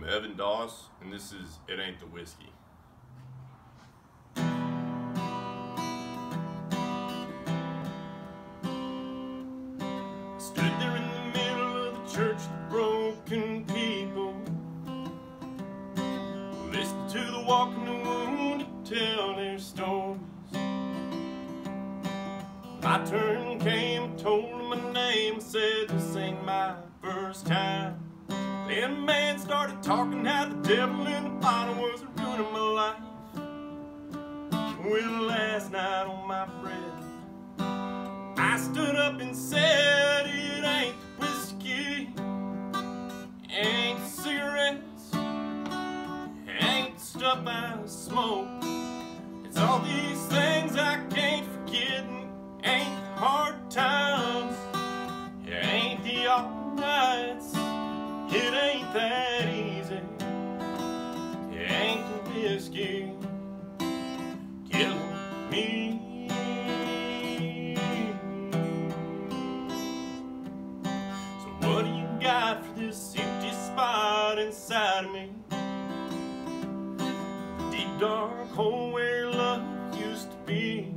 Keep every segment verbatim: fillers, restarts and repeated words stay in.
I'm Evan Doss, and this is It Ain't the Whiskey. Stood there in the middle of the church of broken people, listened to the walking the wounded tell their stories. My turn came, told them my name, said this ain't my first time. Then a man started talking how the devil in the bottle was ruining my life. Well, last night on my breath, I stood up and said, it ain't the whiskey, ain't the cigarettes, ain't the stuff I smoke. It's all these things I can't forget, and ain't the hard times, it ain't the all nights. It ain't that easy. It ain't the whiskey killing me. So what do you got for this empty spot inside of me? The deep dark hole where love used to be,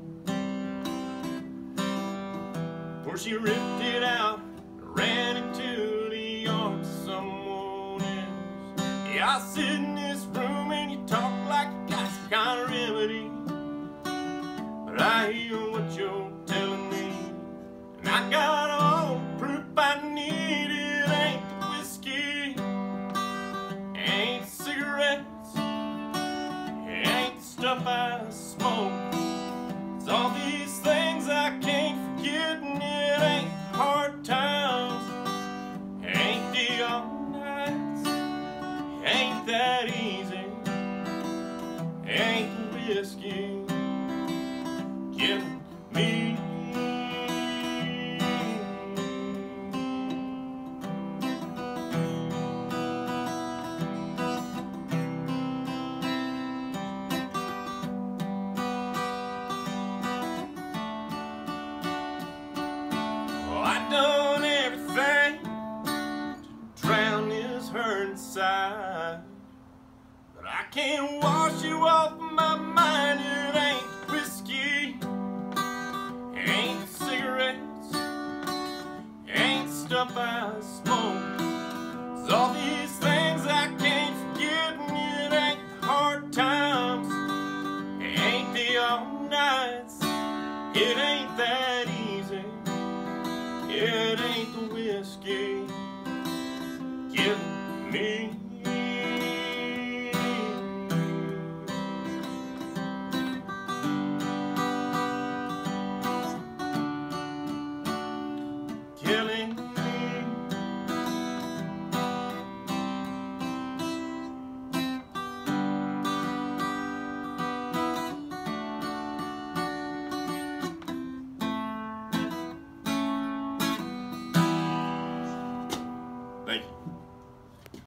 where she ripped it out and ran into the arms of someone else. Yeah, I sit in this room and you talk like you got some kind of remedy, but I hear what you're telling me, and I got all the proof I need. It ain't the whiskey, ain't cigarettes, it ain't the stuff I smoke. It's all these things I can't forget, and it ain't hard times, ain't the all nights, ain't that easy, ain't the whiskey killing me. I've done everything to drown this hurt inside, but I can't wash you off my mind. It ain't whiskey, ain't cigarettes, ain't stuff I smoke. It's all these things I can't forget, and it ain't the hard times, it ain't the all nights, it ain't that easy. It ain't the whiskey killing me.